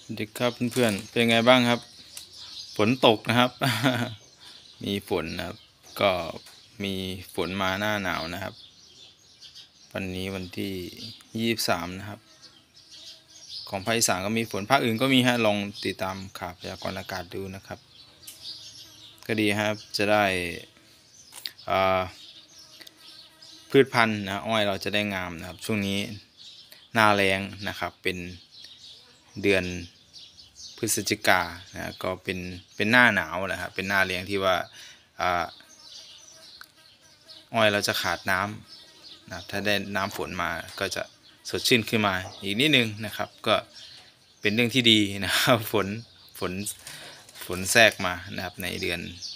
สวัสดีครับเพื่อนๆเป็นไงบ้างครับฝนตกนะครับ มีฝนนะครับก็มีฝนมาหน้าหนาวนะครับวันนี้วันที่23นะครับของภาคอีสานก็มีฝนภาคอื่นก็มีฮะลองติดตามข่าวพยากรณ์อากาศดูนะครับก็ดีครับจะได้พืชพันธุ์นะอ้อยเราจะได้งามนะครับช่วงนี้หน้าแล้งนะครับเป็นเดือนพฤศจิกานะก็เป็นหน้าหนาวนะครับเป็นหน้าแล้งที่ว่าอ้อยเราจะขาดน้ำนะครับถ้าได้น้ำฝนมาก็จะสดชื่นขึ้นมาอีกนิดนึงนะครับก็เป็นเรื่องที่ดีนะครับฝนฝนแทรกมานะครับในเดื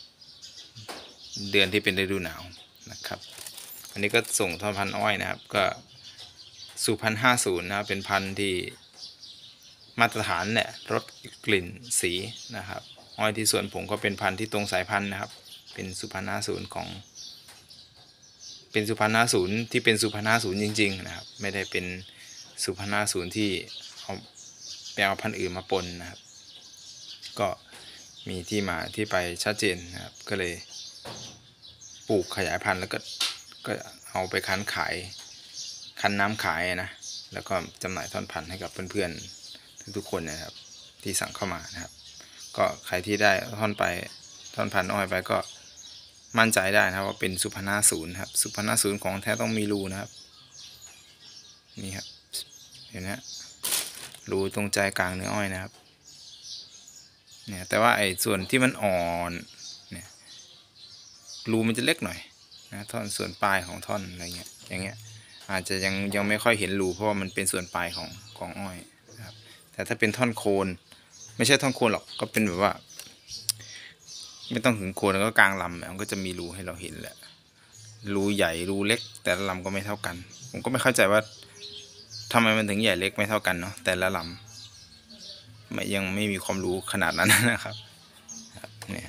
อนที่เป็นฤดูหนาวนะครับอันนี้ก็ส่งท่อพันธุ์อ้อยนะครับก็สู่1,050นะครับเป็นพันธุ์ที่มาตรฐานแหละรสกลิ่นสีนะครับอ้อยที่สวนผมก็เป็นพันธุ์ที่ตรงสายพันธุ์นะครับเป็นสุพรรณ50ของเป็นสุพรรณ50ที่เป็นสุพรรณ50จริงๆนะครับไม่ได้เป็นสุพรรณ50ที่เอาไปเอาพันธุ์อื่นมาปนนะครับก็มีที่มาที่ไปชัดเจนนะครับก็เลยปลูกขยายพันธุ์แล้วก็เอาไปคั้นขายคั้นน้ำขายนะแล้วก็จำหน่ายท่อนพันธุ์ให้กับเพื่อนๆทุกๆคนนะครับที่สั่งเข้ามานะครับก็ใครที่ได้ท่อนพันธุ์อ้อยไปก็มั่นใจได้นะครับว่าเป็นสุพรรณ50ครับสุพรรณ50ของแท้ต้องมีรูนะครับนี่ครับเห็นไหมรูตรงใจกลางเนื้ออ้อยนะครับเนี่ยแต่ว่าไอ้ส่วนที่มันอ่อนเนี่ยรูมันจะเล็กหน่อยนะท่อนส่วนปลายของท่อนอะไรเงี้ยอย่างเงี้ยอาจจะยังไม่ค่อยเห็นรูเพราะว่ามันเป็นส่วนปลายของอ้อยนะครับแต่ถ้าเป็นท่อนโคนไม่ใช่ท่อนโคนหรอกก็เป็นแบบว่าไม่ต้องถึงโคนแล้วก็กลางลำมันก็จะมีรูให้เราเห็นแหละรูใหญ่รูเล็กแต่ละลำก็ไม่เท่ากันผมก็ไม่เข้าใจว่าทำไมมันถึงใหญ่เล็กไม่เท่ากันเนาะแต่ละลำยังไม่มีความรู้ขนาดนั้นนะครับเนี่ย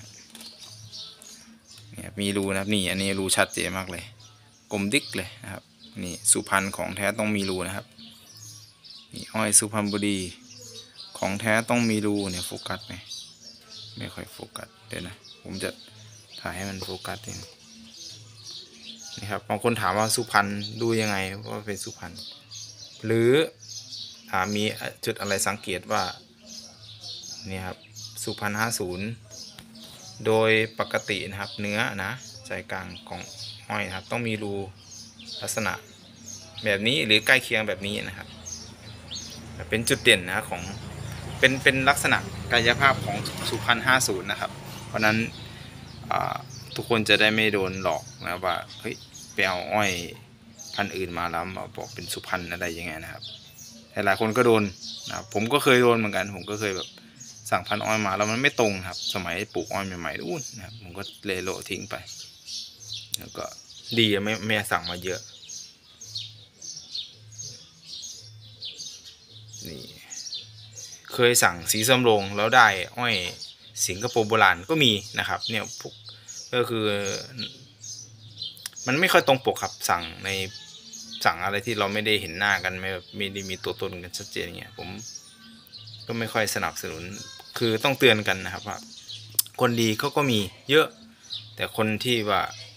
มีรูนะครับนี่อันนี้รูชัดเจนมากเลยกลมดิ๊กเลยนะครับนี่สุพรรณของแท้ต้องมีรูนะครับนี่อ้อยสุพรรณบุรีของแท้ต้องมีรูเนี่ยโฟกัสไหมไม่ค่อยโฟกัสเดี๋ยวนะผมจะถ่ายให้มันโฟกัสนี่ครับบางคนถามว่าสุพรรณดูยังไงว่าเป็นสุพรรณหรือมีจุดอะไรสังเกตว่านี่ครับสุพรรณ50โดยปกตินะครับเนื้อนะใจกลางของอ้อยนะครับต้องมีรูลักษณะแบบนี้หรือใกล้เคียงแบบนี้นะครับเป็นจุดเด่นนะของเป็นลักษณะกายภาพของสุพรรณ50นะครับเพราะนั้นทุกคนจะได้ไม่โดนหลอกนะว่าเฮ้ยไปเอาอ้อยพันธุ์อื่นมาแล้วมาบอกเป็นสุพรรณอะไรยังไงนะครับหลายคนก็โดนนะผมก็เคยโดนเหมือนกันผมก็เคยแบบสั่งพันธุ์อ้อยมาแล้วมันไม่ตรงครับสมัยปลูกอ้อยใหม่ๆนู่นนะครับผมก็เลยโละทิ้งไปแล้วก็ดีไม่สั่งมาเยอะนี่เคยสั่งสีส้มโรงแล้วได้อ้อยสิงคโปร์โบราณก็มีนะครับเนี่ยพวกก็คือมันไม่ค่อยตรงปกครับสั่งอะไรที่เราไม่ได้เห็นหน้ากันไม่ได้มีตัวตนกันชัดเจนอย่างเงี้ยผมก็ไม่ค่อยสนับสนุนคือต้องเตือนกันนะครับว่าคนดีเขาก็มีเยอะแต่คนที่ว่า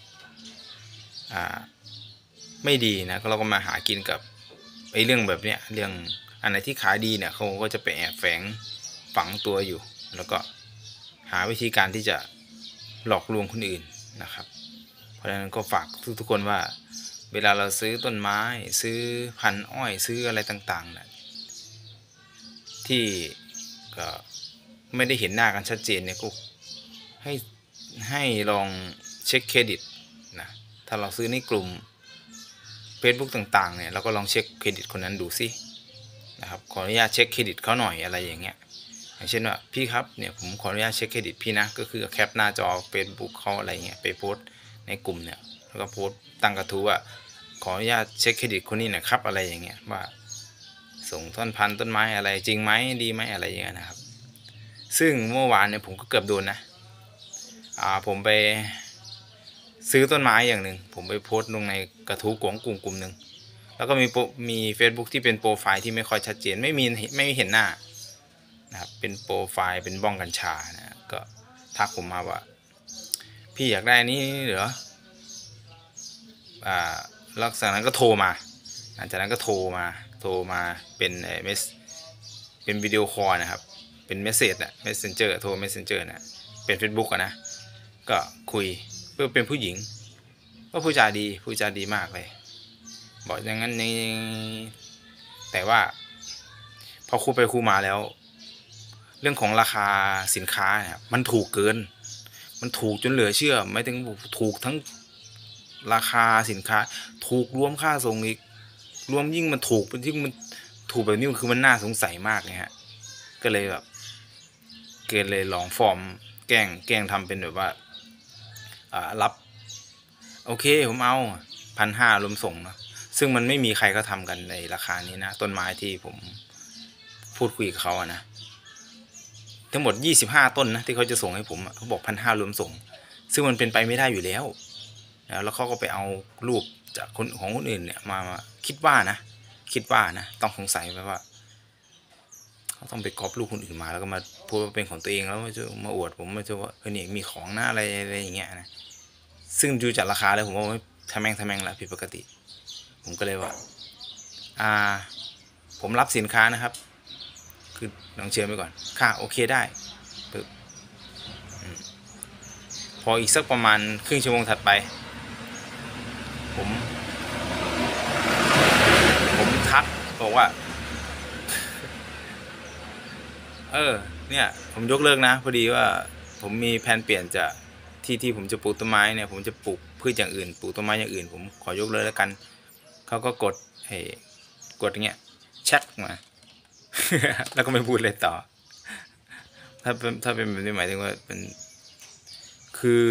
ไม่ดีนะเราก็มาหากินกับไอ้เรื่องแบบเนี้ยเรื่องอันไหนที่ขายดีเนี่ยเขาก็จะไปแอบแฝงฝังตัวอยู่แล้วก็หาวิธีการที่จะหลอกลวงคนอื่นนะครับเพราะฉะนั้นก็ฝากทุกคนว่าเวลาเราซื้อต้นไม้ซื้อพันธุ์อ้อยซื้ออะไรต่างๆนะที่ก็ไม่ได้เห็นหน้ากันชัดเจนเนี่ยก็ให้ลองเช็คเครดิตนะถ้าเราซื้อในกลุ่ม Facebook ต่างๆเนี่ยเราก็ลองเช็คเครดิตคนนั้นดูสินะครับขออนุญาตเช็คเครดิตเขาหน่อยอะไรอย่างเงี้ยอย่างเช่นว่าพี่ครับเนี่ยผมขออนุญาตเช็คเครดิตพี่นะก็คือแคปหน้าจอ Facebook เขาอะไรเงี้ยไปโพสในกลุ่มเนี่ยแล้วก็โพสตั้งกระทู้ว่าขออนุญาตเช็คเครดิตคนนี้นะครับอะไรอย่างเงี้ยว่าส่งต้นพันธุ์ต้นไม้อะไรจริงไหมดีไหมอะไรอย่างเงี้ยนะครับซึ่งเมื่อวานเนี่ยผมก็เกือบโดนนะผมไปซื้อต้นไม้อย่างหนึ่งผมไปโพสต์ลงในกระทู้ของกลุ่มหนึ่งแล้วก็มี Facebook ที่เป็นโปรไฟล์ที่ไม่ค่อยชัดเจนไม่เห็นหน้านะครับเป็นโปรไฟล์เป็นบ้องกัญชานะก็ทักผมมาว่าพี่อยากได้อันนี้เหรอแล้วจากนั้นก็โทรมาหลังจากนั้นก็โทรมาเป็นเป็นวิดีโอคอลนะครับเป็นเมสเซจนะ messenger โทร messenger นะเป็น Facebook อะนะก็คุยเพื่อเป็นผู้หญิงก็พูดจาดีมากเลยบอกอย่างนั้นนี่แต่ว่าพอคุยไปคุยมาแล้วเรื่องของราคาสินค้าเนี่ยมันถูกเกินมันถูกจนเหลือเชื่อไม่ถึงถูกทั้งราคาสินค้าถูกรวมค่าส่งอีกรวมยิ่งมันถูกเป็นที่มันถูกแบบนี้คือมันน่าสงสัยมากเลยฮะก็เลยแบบเลยลองฟอร์มแกล้งทำเป็นแบบว่ารับโอเคผมเอา1,500รวมส่งเนาะซึ่งมันไม่มีใครก็ทำกันในราคานี้นะต้นไม้ที่ผมพูดคุยกับเขาอะนะทั้งหมด25ต้นนะที่เขาจะส่งให้ผมเขาบอก1,500รวมส่งซึ่งมันเป็นไปไม่ได้อยู่แล้วแล้วเขาก็ไปเอารูปจากคนของคนอื่นเนี่ยมาคิดว่านะต้องสงสัยไปว่าเขาต้องไปก๊อปรูปคนอื่นมาแล้วก็มาพูดว่าเป็นของตัวเองแล้วมาอวดผมมาจะว่านี่มีของหน้าอะไรอย่างเงี้ยนะซึ่งดูจากราคาแล้วผมว่าทำแม่งละผิดปกติผมก็เลยว่าผมรับสินค้านะครับคือลองเชิญไปก่อนค่ะโอเคได้ปึ๊บพออีกสักประมาณครึ่งชั่วโมงถัดไปผมทักบอกว่าเนี่ยผมยกเลิกนะพอดีว่าผมมีแผนเปลี่ยนจากที่ผมจะปลูกต้นไม้เนี่ยผมจะปลูกพืชอย่างอื่นปลูกต้นไม้อย่างอื่นผมขอยกเลิกแล้วกันเขาก็กดอย่างเงี้ยแชทมา แล้วก็ไม่พูดเลยต่อถ้าเป็นแบบนี้หมายถึงว่าเป็นคือ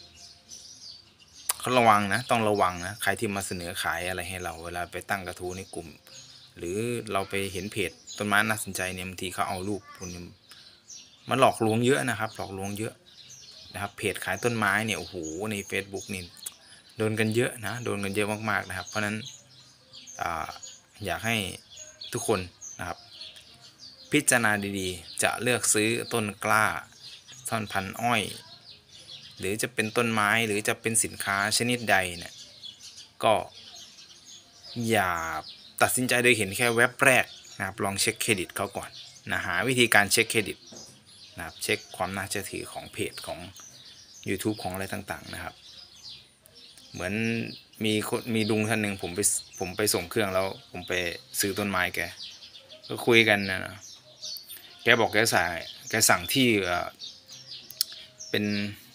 เขาระวังนะต้องระวังนะใครที่มาเสนอขายอะไรให้เราเวลาไปตั้งกระทู้ในกลุ่มหรือเราไปเห็นเพจต้นไม้น่าสนใจเนี่ยบางทีเขาเอารูปคุณมันหลอกลวงเยอะนะครับหลอกลวงเยอะนะครับเพจขายต้นไม้เนี่ยโอ้โหใน Facebook นี่โดนกันเยอะนะโดนกันเยอะมากๆนะครับเพราะนั้นอยากให้ทุกคนนะครับพิจารณาดีๆจะเลือกซื้อต้นกล้าต้นพันธุ์อ้อยหรือจะเป็นต้นไม้หรือจะเป็นสินค้าชนิดใดเนี่ยก็อย่าตัดสินใจโดยเห็นแค่เว็บแรกนะครับลองเช็คเครดิตเขาก่อนนะหาวิธีการเช็คเครดิตนะครับเช็คความน่าเชื่อถือของเพจของ YouTube ของอะไรต่างๆนะครับเหมือนมีลุงท่านหนึ่งผมไปส่งเครื่องแล้วผมไปซื้อต้นไม้แกก็คุยกันนะแกบอกแกสั่งที่เป็น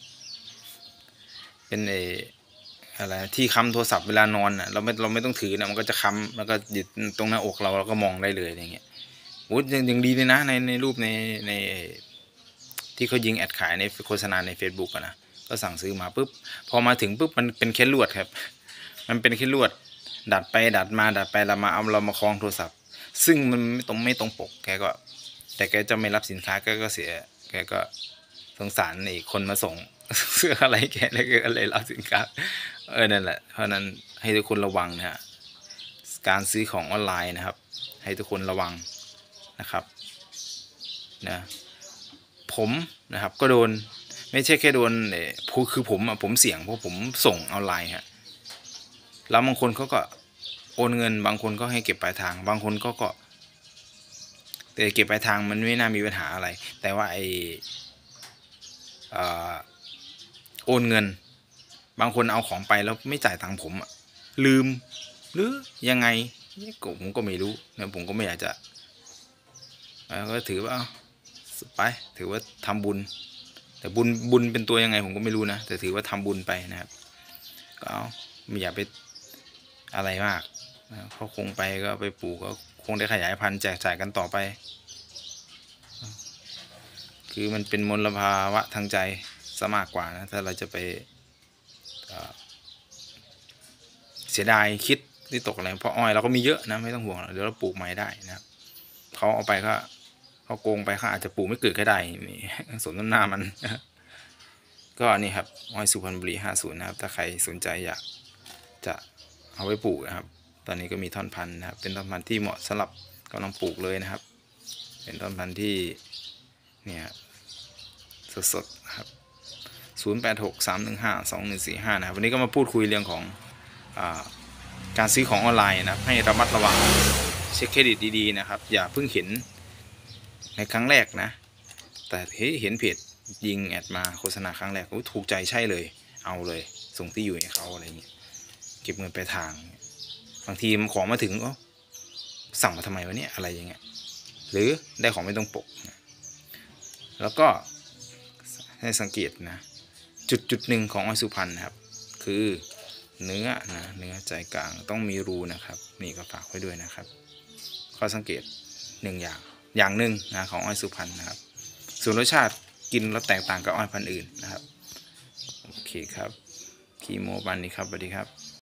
อะไรที่ค้ำโทรศัพท์เวลานอนเราไม่ต้องถือนะมันก็จะค้ำแล้วก็หยุดตรงหน้าอกเราก็มองได้เลยอย่างเงี้ยโอ้ยังดีเลยนะในรูปในที่เขายิงแอดขายในโฆษณาใน Facebook อะนะก็สั่งซื้อมาปุ๊บพอมาถึงปุ๊บมันเป็นแค่ลวดครับมันเป็นแค่ลวดดัดไปดัดมาเอาเรามาคล้องโทรศัพท์ซึ่งมันไม่ตรงปกแต่แกจะไม่รับสินค้าก็เสียแกก็สงสารไอ้คนมาส่งเสื้ออะไรแกแล้วก็เลยรับสินค้านั่นแหละเพราะนั้นให้ทุกคนระวังนะฮะการซื้อของออนไลน์นะครับให้ทุกคนระวังนะครับนะผมนะครับก็โดนไม่ใช่แค่โดนคือผมเสี่ยงเพราะผมส่งออนไลน์ฮะแล้วบางคนเขาก็โอนเงินบางคนก็ให้เก็บปลายทางบางคนก็แต่เก็บปลายทางมันไม่น่ามีปัญหาอะไรแต่ว่าโอนเงินบางคนเอาของไปแล้วไม่จ่ายตังค์ผมลืมหรือยังไงผมก็ไม่รู้นะผมก็ไม่อยากจะก็ถือว่าไปถือว่าทำบุญแต่บุญเป็นตัวยังไงผมก็ไม่รู้นะแต่ถือว่าทำบุญไปนะครับก็ไม่อยากไปอะไรมากเขาคงไปก็ไปปลูกก็คงได้ขยายพันธุ์แจกจ่ายกันต่อไปคือมันเป็นมลภาวะทางใจซะมากกว่านะถ้าเราจะไปเสียดายคิดที่ตกอะไรเพราะอ้อยเราก็มีเยอะนะไม่ต้องห่วงเดี๋ยวเราปลูกใหม่ได้นะครับเขาเอาไปก็เขาโกงไปเขาอาจจะปลูกไม่เกิดก็ได้นี่สมน้ำหน้ามันก็นี่ครับอ้อยสุพรรณบุรี50นะครับถ้าใครสนใจอยากจะเอาไว้ปลูกนะครับตอนนี้ก็มีท่อนพันธุ์นะครับเป็นท่อนพันธุ์ที่เหมาะสำหรับกำลังปลูกเลยนะครับเป็นต้นพันธุ์ที่เนี่ยสดๆครับ0863152145นะครับวันนี้ก็มาพูดคุยเรื่องของการซื้อของออนไลน์นะครับให้ระมัดระวังเช็คเครดิตดีๆนะครับอย่าเพิ่งเห็นในครั้งแรกนะแต่เห็นเพจยิงแอดมาโฆษณาครั้งแรกถูกใจใช่เลยเอาเลยส่งที่อยู่ให้เขาอะไรเงี้ยเก็บเงินไปทางบางทีมันของมาถึงสั่งมาทำไมวะเนี่ยอะไรอย่างเงี้ยหรือได้ของไม่ตรงปกแล้วก็ให้สังเกตนะจุดหนึ่งของอ้อยสุพรรณนะครับคือเนื้อใจกลางต้องมีรูนะครับนี่ก็ฝากไว้ด้วยนะครับข้อสังเกตหนึ่งอย่างหนึ่งนะของอ้อยสุพรรณนะครับส่วนรสชาติกินแล้วแตกต่างกับอ้อยพันธุ์อื่นนะครับโอเคครับคีโมบันนี้ครับสวัสดีครับ